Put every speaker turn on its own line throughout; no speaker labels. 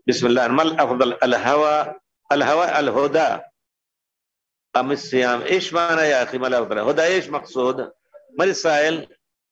بسم الله. ما الأفضل، الهوى الهدى أم الصيام؟ إيش معنى يا أخي ما الأفضل؟ هدى إيش مقصود؟ من السائل؟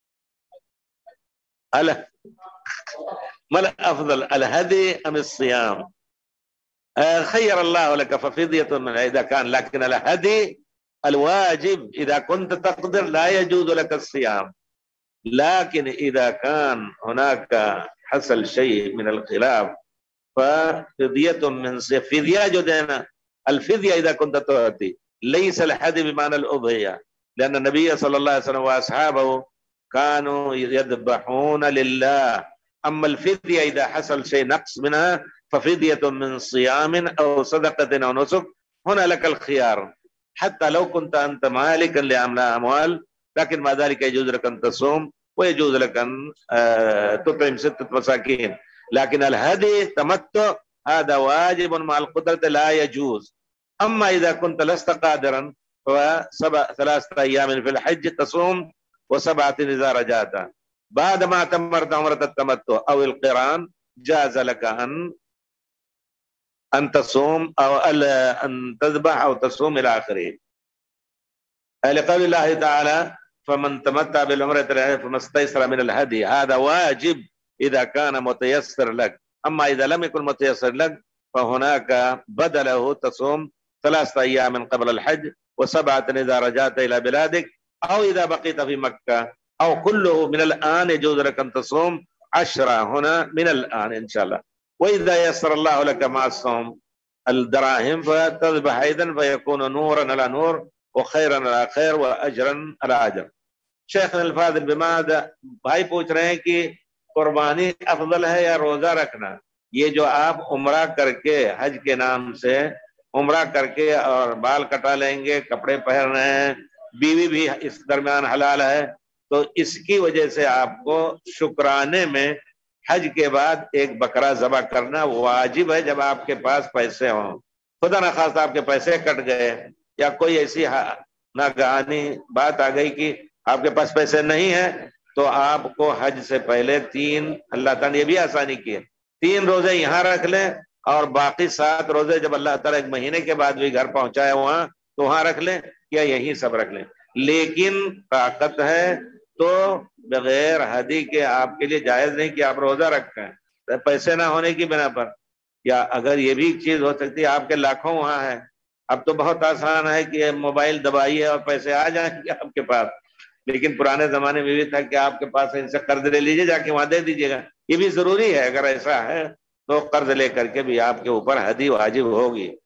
ما الأفضل، الهدي أم الصيام؟ خير الله لك ففدية من إذا كان، لكن الهدي الواجب إذا كنت تقدر لا يجوز لك الصيام، لكن إذا كان هناك حصل شيء من الخلاف ففدية من صيام. فدية جو دینا، الفدية إذا كنت تؤتي، ليس الهدي بمعنى الأضحية، لأن النبي صلى الله عليه وسلم وأصحابه كانوا يذبحون لله. أما الفدية إذا حصل شيء نقص منها ففدية من صيام أو صدقة أو نسك. هنا لك الخيار، حتى لو كنت أنت مالكا لأموال، لكن مع ذلك يجوز لك أن تصوم ويجوز لك أن تطعم 6 مساكين. لكن الهدي تمتع هذا واجب مع القدرة لا يجوز. أما إذا كنت لست قادرا ف3 أيام في الحج تصوم و7 إذا رجعت. بعد ما تمرت عمرة التمتع أو القران جاز لك أن تصوم أو أن تذبح أو تصوم إلى آخره. لقول الله تعالى فمن تمتع بالعمرة فما استيسر من الهدي، هذا واجب إذا كان متيسر لك. أما إذا لم يكن متيسر لك فهناك بدله تصوم 3 أيام قبل الحج و7 إذا رجعت إلى بلادك، أو إذا بقيت في مكة، أو كله من الآن يجوز لك أن تصوم 10 هنا من الآن إن شاء الله. وإذا يسر الله لك مع الصوم الدراهم فتذبح أيضا فيكون نورا على نور وخيرا على خير وأجرا على أجر. شیخ الفاضل بماذا بھائی پوچھ رہے ہیں کہ قربانی افضل ہے یا روزہ رکھنا؟ یہ جو آپ عمرہ کر کے حج کے نام سے عمرہ کر کے اور بال کٹا لیں گے، کپڑے پہن رہے ہیں، بیوی بھی اس درمیان حلال ہے، تو اس کی وجہ سے آپ کو شکرانے میں حج کے بعد ایک بکرا ذبح کرنا واجب ہے جب آپ کے پاس پیسے ہوں۔ خدا نخواستہ آپ کے پیسے کٹ گئے یا کوئی ایسی ناگہانی بات آ گئی کہ آپ کے پاس پیسے نہیں ہیں، تو آپ کو حج سے پہلے 3، اللہ تعالیٰ نے یہ بھی آسانی کی ہے، 3 روزے یہاں رکھ لیں اور باقی 7 روزے جب اللہ تعالیٰ 1 مہینے کے بعد بھی گھر پہنچایا وہاں تو وہاں رکھ لیں یا یہی سب رکھ لیں۔ لیکن طاقت ہے تو بغیر حدی کے آپ کے لیے جائز نہیں کہ آپ روزہ رکھیں پیسے نہ ہونے کی بنا پر۔ یا اگر یہ بھی چیز ہو سکتی ہے آپ کے لاکھوں وہاں ہیں، اب تو بہت آسان ہے کہ موبائل دبائیے اور پیسے آ جائیں گے آپ کے پاس، لیکن پرانے زمانے میں بھی تھا کہ آپ کے پاس ان سے قرض لے لیجئے، جا کے وہاں دے دیجئے گا۔ یہ بھی ضروری ہے، اگر ایسا ہے تو قرض لے کر کے بھی آپ کے اوپر حدی واجب ہوگی۔